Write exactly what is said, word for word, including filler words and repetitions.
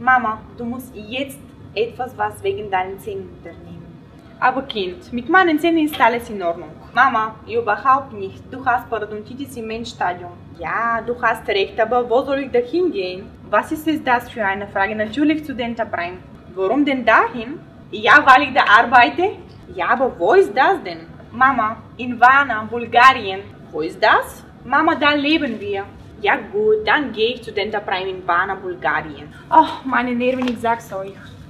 Mama, du musst jetzt etwas was wegen deinen Zähnen unternehmen. Aber Kind, mit meinen Zähnen ist alles in Ordnung. Mama, überhaupt nicht. Du hast Parodontitis im Endstadium. Ja, du hast recht, aber wo soll ich da hingehen? Was ist es das für eine Frage? Natürlich zu Dentaprime. Warum denn dahin? Ja, weil ich da arbeite. Ja, aber wo ist das denn? Mama, in Varna, Bulgarien. Wo ist das? Mama, da leben wir. Ja gut, dann gehe ich zu Dentaprime in Varna, Bulgarien. Ach, meine Nerven, ich sag's euch.